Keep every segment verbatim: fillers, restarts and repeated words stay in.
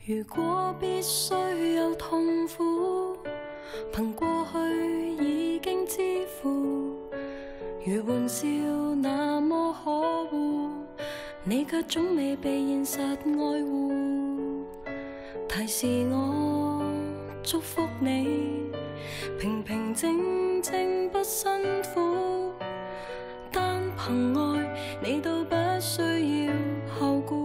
如果必须有痛苦，凭过去已经支付。如玩笑那么可恶，你却总未被现实爱护。提示我祝福你，平平静静不辛苦。单凭爱，你都不需要后顾。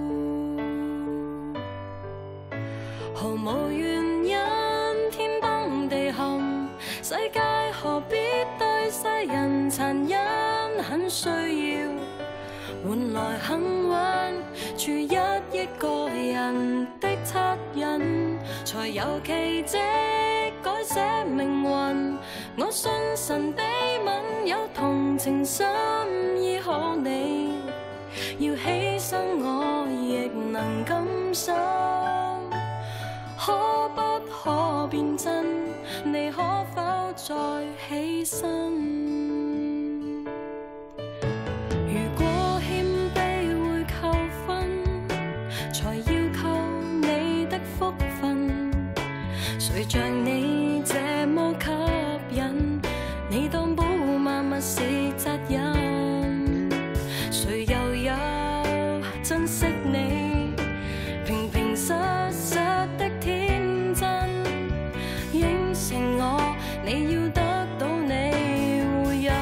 毫无原因，天崩地陷，世界何必对世人残忍？很需要换来幸运，住一亿个人的惻隐，才有奇迹改写命运。我信神悲悯，有同情心醫好你，要犧牲我亦能甘心。可不可變真？你可否再起身？如果謙卑會扣分，才要扣你的福分。誰像你這麼吸引？你當保護萬物是責任，誰又有珍惜你？平平實實的天真，應承我，你要得到你回應。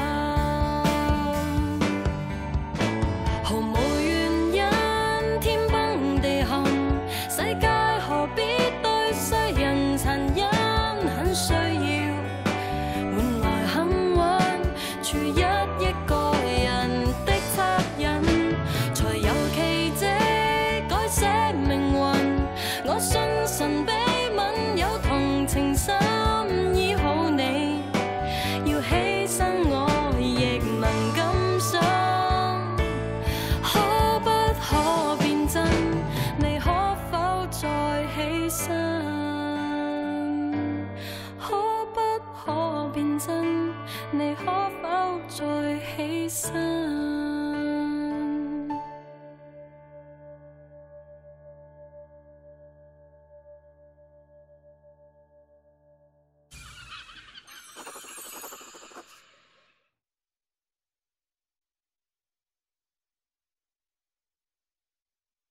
毫無原因，天崩地陷，世界何必對世人殘忍？很需要換來幸運，住一億個人的惻隱，才有奇蹟改寫命運。我信神悲憫，有同情心醫好你，要犧牲我亦能甘心。可不可變真？你可否再起身？